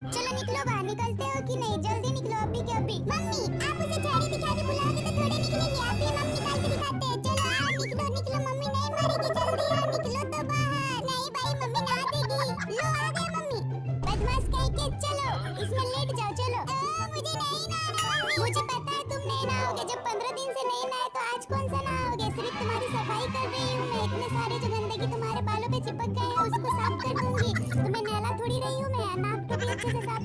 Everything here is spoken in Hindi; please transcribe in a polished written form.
चलो निकलो, बाहर निकलते हो कि नहीं? जल्दी निकलो, अभी के अभी। मम्मी आप उसे झाड़ी दिखा के बुलाओगे तो थोड़े निकलेंगे, अभी हम निकाल के दिखाते हैं। चलो आओ, निकलो निकलो, मम्मी नहीं मारेगी, जल्दी आओ, निकलो तो बाहर। नहीं भाई, मम्मी ना देगी। लो आ गए मम्मी। बदमाश कहीं के, चलो इसमें लेट जाओ, चलो। मुझे नहीं नहाना मम्मी। मुझे पता है तुम नहीं नहाओगे, जब 15 दिन से नहीं नहाए तो आज कौन सा नहाओगे? सिर्फ तुम्हारी सफाई कर रही हूँ मैं, इतने सारे जो गंदगी तुम्हारे बालों पे चिपक गए हैं उसको साफ कर दूंगी। तुम्हें नहला थोड़ी रही हूँ मैं, नाक को भी अच्छे से साफ